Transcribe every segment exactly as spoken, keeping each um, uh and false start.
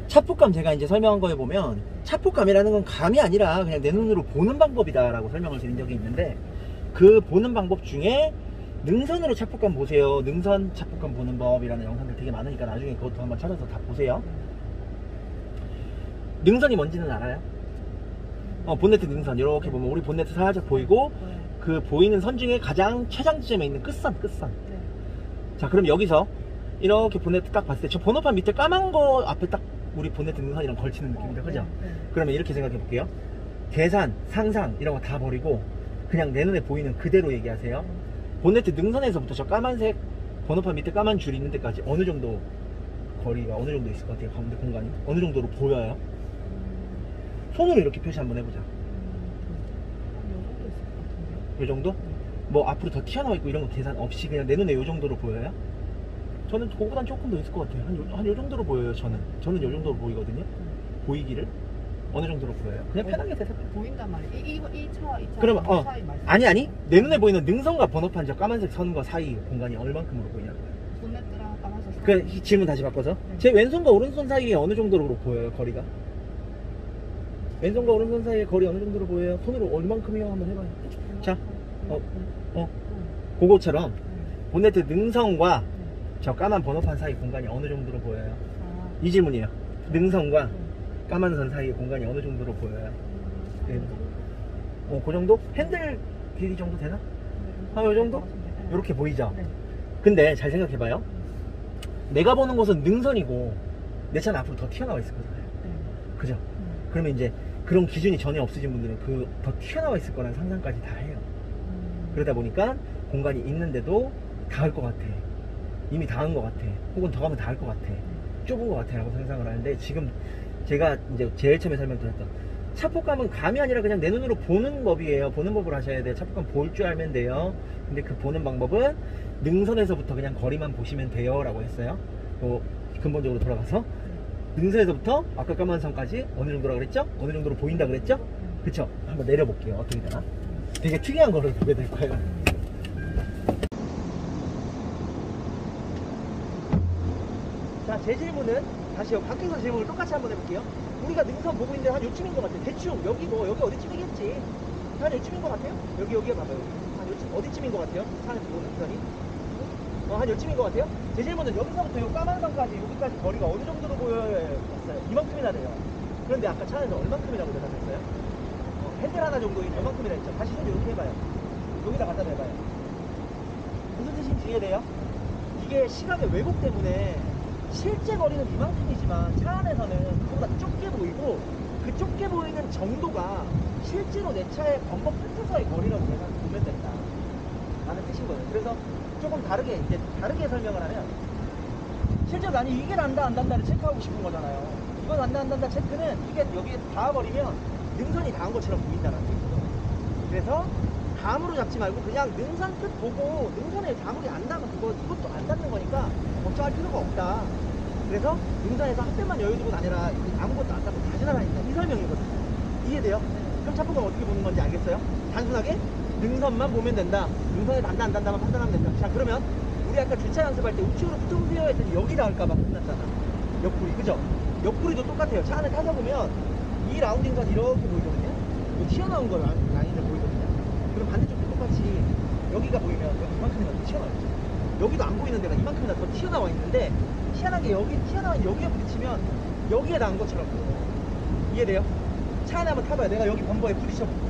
차폭감 제가 이제 설명한 거에 보면 차폭감이라는 건 감이 아니라 그냥 내 눈으로 보는 방법이다 라고 설명을 드린 적이 있는데, 그 보는 방법 중에 능선으로 차폭감 보세요, 능선 차폭감 보는 법이라는 영상들 되게 많으니까 나중에 그것도 한번 찾아서 다 보세요. 능선이 뭔지는 알아요? 어, 본네트 능선 이렇게 보면 우리 본네트 살짝 보이고 그 보이는 선 중에 가장 최장 지점에 있는 끝선 끝선. 자, 그럼 여기서 이렇게 본네트 딱 봤을 때 저 번호판 밑에 까만 거 앞에 딱 우리 본네트 능선이랑 걸치는 느낌이죠, 그죠? 그러면 이렇게 생각해 볼게요. 계산, 상상 이런 거 다 버리고 그냥 내 눈에 보이는 그대로 얘기하세요. 본네트 능선에서부터 저 까만색 번호판 밑에 까만 줄이 있는 데까지 어느 정도 거리가 어느 정도 있을 것 같아요? 가운데 공간이 어느 정도로 보여요? 손으로 이렇게 표시 한번 해보자. 이 정도? 뭐 앞으로 더 튀어나와 있고 이런 거 계산 없이 그냥 내 눈에 이 정도로 보여요? 저는 그거보단 조금 더 있을 것 같아요. 한 요, 한 요 정도로 보여요. 저는 저는 요 정도로 보이거든요. 보이기를 어느 정도로 보여요? 그냥 편하게 대답해. 보인단 말이에요. 이, 이, 이 차와 이 차. 그러면 어 사이 아니 아니 내 눈에 보이는 능선과 번호판 저 까만색 선과 사이 공간이 얼만큼으로 보이냐고요? 본네트랑 까만색 사이. 그 질문 다시 바꿔서 네. 제 왼손과 오른손 사이에 어느 정도로 보여요? 거리가? 왼손과 오른손 사이에 거리 어느 정도로 보여요? 손으로 얼만큼이요? 한번 해봐요. 자, 어, 어, 그거처럼 본네트 능선과 저 까만 번호판 사이 공간이 어느 정도로 보여요? 이 질문이에요. 능선과 까만 선 사이의 공간이 어느 정도로 보여요? 네. 어, 그 정도? 핸들 길이 정도 되나? 한 요 정도? 이렇게 보이죠? 근데 잘 생각해봐요. 내가 보는 곳은 능선이고 내 차는 앞으로 더 튀어나와 있을 거잖아요. 그죠? 그러면 이제 그런 기준이 전혀 없으신 분들은 그 더 튀어나와 있을 거라는 상상까지 다 해요. 그러다 보니까 공간이 있는데도 닿을 것 같아, 이미 닿은 것 같아, 혹은 더 가면 닿을 것 같아, 좁은 것 같아 라고 상상을 하는데, 지금 제가 이제 제일 처음에 설명드렸던 차폭감은 감이 아니라 그냥 내 눈으로 보는 법이에요. 보는 법을 하셔야 돼요. 차폭감 볼 줄 알면 돼요. 근데 그 보는 방법은 능선에서부터 그냥 거리만 보시면 돼요 라고 했어요. 또 근본적으로 돌아가서 능선에서부터 아까 까만 선까지 어느 정도라 그랬죠? 어느 정도로 보인다 그랬죠? 그쵸? 한번 내려볼게요. 어떻게 되나? 되게 특이한 거를 보게 될 거예요. 자, 제 질문은 다시요. 밖에서 질문을 똑같이 한번 해볼게요. 우리가 능선 보고 있는데 한 요쯤인 것 같아요. 대충 여기 뭐 여기 어디쯤이겠지? 한 요쯤인 것 같아요? 여기 여기에 봐봐요. 한 요쯤 어디쯤인 것 같아요? 산에서 보는 능선이? 어, 한 요쯤인 것 같아요? 제 질문은 여기서부터 요 까만 선까지 여기까지 거리가 어느 정도로 보여요? 이만큼이나 돼요. 그런데 아까 차에서 얼만큼이라고 대답했어요? 어, 핸들 하나 정도 얼만큼이나 했죠? 다시 손 이렇게 해봐요. 여기다 갖다 대봐요. 무슨 뜻인지 이해돼요? 이게 시각의 왜곡 때문에 실제 거리는 이만큼이지만 차 안에서는 그보다 좁게 보이고, 그 좁게 보이는 정도가 실제로 내 차의 범퍼 끝에서의 거리라고 내가 보면 된다 라는 뜻인 거예요. 그래서 조금 다르게 이제 다르게 설명을 하면, 실제로 아니 이게 난다 안 난다를 체크하고 싶은 거잖아요. 이건 난다 안 난다 체크는 이게 여기에 닿아버리면 능선이 닿은 것처럼 보인다는 거예요. 그래서 감으로 잡지 말고 그냥 능선 끝 보고, 능선에 아무리 안 닿으면 그거 이것도 안 닿는 거니까 걱정할 필요가 없다. 그래서 능선에서 한 뼘만 여유 두고 다니라, 아무것도 안 닿고 다 지나다닌다, 이 설명이거든요. 이해돼요? 그럼 차폭감 어떻게 보는 건지 알겠어요? 단순하게 능선만 보면 된다, 능선에 닿는다 안 닿는다만 판단하면 된다. 자, 그러면 우리 아까 주차 연습할 때 우측으로 퉁세요 했더니 여기 닿을까봐 끝났잖아. 옆구리, 그죠? 옆구리도 똑같아요. 차 안에 타서 보면 이 라운딩선 이렇게 보이거든요. 튀어나온 거 라인을 보이거든요. 그럼 반대쪽도 똑같이 여기가 보이면 여기 이만큼이나 더 튀어나와 있죠. 여기도 안 보이는 데가 이만큼이나 더 튀어나와 있는데, 희한하게 여기 튀어나온 여기에 부딪히면 여기에 닿은 것처럼 보여요. 이해돼요? 차 안에 한번 타봐요. 내가 여기 범버에 부딪혀볼게요.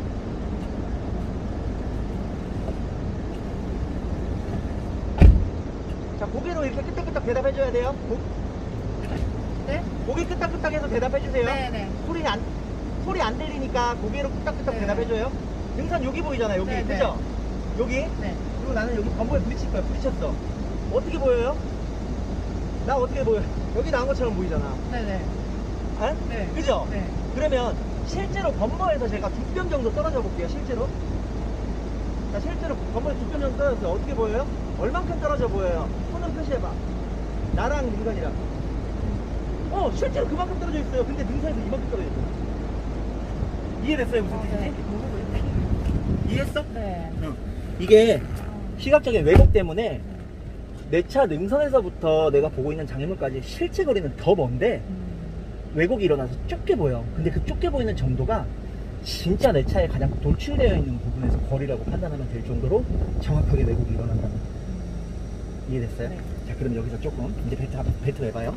자, 고개로 이렇게 끄덕끄덕 대답해줘야 돼요. 고... 네? 고개 끄덕끄덕해서 대답해주세요. 네네. 소리 안, 소리 안 들리니까 고개로 끄덕끄덕 네. 대답해줘요. 능선 여기 보이잖아요. 여기. 네네. 그죠? 여기. 네. 그리고 나는 여기 범버에 부딪힐 거야. 부딪혔어. 어떻게 보여요? 나 어떻게 보여? 여기 나온 것처럼 보이잖아. 네네. 아? 네. 그죠? 네. 그러면 실제로 범버에서 제가 두 뼘 정도 떨어져 볼게요. 실제로. 자, 실제로 범버에서 두 뼘 정도 떨어졌어요. 어떻게 보여요? 얼만큼 떨어져 보여요? 손을 표시해봐. 나랑 능선이랑. 어, 실제로 그만큼 떨어져 있어요. 근데 능선에서 이만큼 떨어져 있어요. 이해됐어요? 무슨 뜻인지? 네. 이해했어? 네. 응. 이게 시각적인 왜곡 때문에 내 차 능선에서부터 내가 보고 있는 장애물까지 실제 거리는 더 먼데, 왜곡이 일어나서 좁게 보여. 근데 그 좁게 보이는 정도가 진짜 내 차에 가장 돌출되어 있는 부분에서 거리라고 판단하면 될 정도로 정확하게 왜곡이 일어난다는 거. 이해됐어요? 네. 자, 그럼 여기서 조금 이제 벨트, 벨트 해봐요.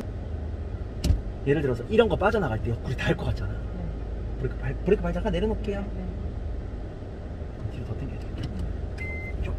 예를 들어서 이런 거 빠져나갈 때 옆구리 닿을 것 같잖아. 네. 브레이크 발, 브레이크 발 잠깐 내려놓을게요. 네. 뒤로 더 당겨야 돼. 쭉.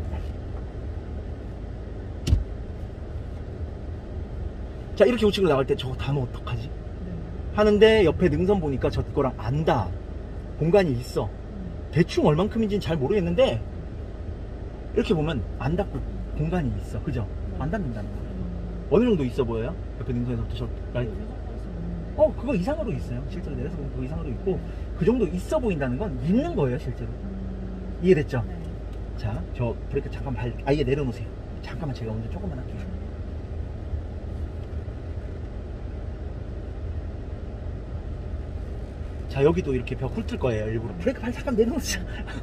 자, 이렇게 우측으로 나갈 때 저거 닿으면 어떡하지? 네. 하는데 옆에 능선 보니까 저 거랑 안다. 공간이 있어. 음. 대충 얼만큼인지는 잘 모르겠는데 이렇게 보면 안 닿고 공간이 있어. 그죠? 안 닿는다는 거예요. 음. 어느 정도 있어 보여요? 옆에 능선에서부터 저 라인. 이 정도에서는 어, 그거 이상으로 있어요. 실제로 내려서 보면 그거 이상으로 있고 그 정도 있어 보인다는 건 있는 거예요, 실제로. 음. 이해됐죠? 네. 자, 저 브레이크 잠깐 발 아예 내려놓으세요. 잠깐만 제가 먼저 조금만 할게요. 자, 여기도 이렇게 벽 훑을 거예요. 일부러 브레이크 발 잠깐 내려놓자.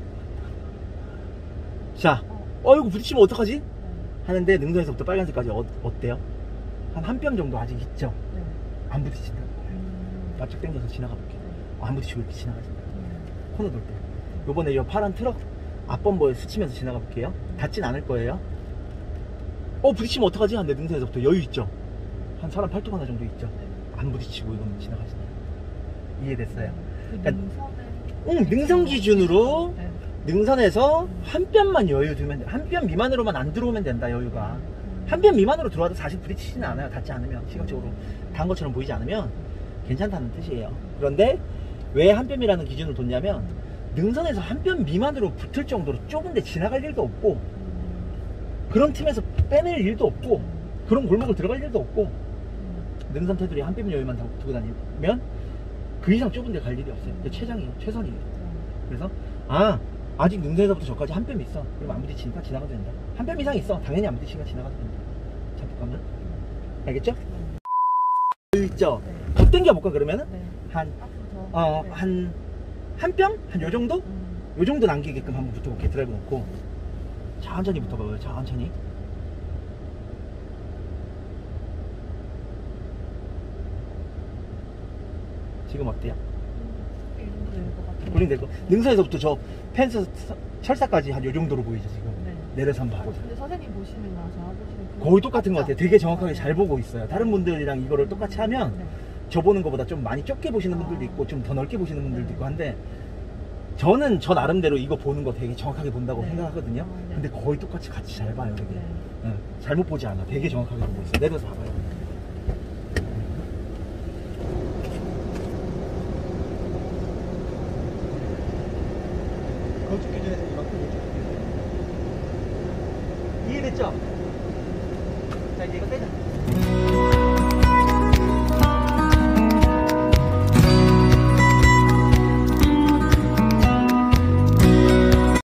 자, 어 이거 부딪히면 어떡하지? 네. 하는데 능선에서부터 빨간색까지 어, 어때요? 한 한 뼘 정도 아직 있죠? 네. 안 부딪힌다. 음. 납작 당겨서 지나가 볼게요. 어, 안 부딪히고 이렇게 지나가진다. 음. 코너 돌 때. 요번에 이 파란 트럭 앞범버에 스치면서 지나가 볼게요. 닿진 않을 거예요. 어, 부딪히면 어떡하지? 하는데 능선에서부터 여유 있죠? 한 사람 팔뚝 하나 정도 있죠? 안 부딪히고 이건 지나가진다. 이해됐어요? 그 그러니까- 능선은 응, 능선 기준으로 네. 능선에서 한 뼘만 여유 두면 돼. 한 뼘 미만으로만 안 들어오면 된다, 여유가. 음. 한 뼘 미만으로 들어와도 사실 부딪히지는 않아요. 닿지 않으면. 시각적으로 닿은 것처럼 보이지 않으면 괜찮다는 뜻이에요. 그런데 왜 한 뼘이라는 기준을 뒀냐면 능선에서 한 뼘 미만으로 붙을 정도로 좁은데 지나갈 일도 없고 음. 그런 틈에서 빼낼 일도 없고 그런 골목을 들어갈 일도 없고 음. 능선 테두리 한 뼘 여유만 두고 다니면 그 이상 좁은 데 갈 일이 없어요. 그게 최장이에요. 최선이에요. 그래서 아 아직 능선에서부터 저까지 한 뼘 있어. 그럼 안 부딪히니까 지나가도 된다. 한 뼘 이상 있어. 당연히 안 부딪히니까 지나가도 된다. 잠깐만. 알겠죠? 여유 있죠? 네. 더 당겨볼까 그러면은? 네. 한, 앞으로 더. 어, 네. 한, 한 뼘? 한 요 정도? 음. 요 정도 남기게끔 한번 붙어볼게요. 드라이브 놓고. 천천히 붙어봐요. 천천히. 지금 어때요? 이 정도 될 것 같아요. 굴링 될거 능선에서부터 저 펜스 철사까지 한 요 정도로 보이죠 지금. 네. 내려서 한번 어, 봐보세요. 근데 선생님 보시는 거랑 저 보시는 그 거의 똑같은 것 같아요. 되게 정확하게 네. 잘 보고 있어요. 다른 분들이랑 이거를 똑같이 하면 네. 저 보는 것보다 좀 많이 좁게 보시는 분들도 있고 좀 더 넓게 보시는 분들도 있고 한데 저는 저 나름대로 이거 보는 거 되게 정확하게 본다고 네. 생각하거든요. 어, 네. 근데 거의 똑같이 같이 잘 봐요. 되게. 네. 네, 잘못 보지 않아. 되게 정확하게 보고 있어요. 내려서 봐봐요. 건축 기준에서 이만큼 이해됐죠? 자, 이제 이거 떼자.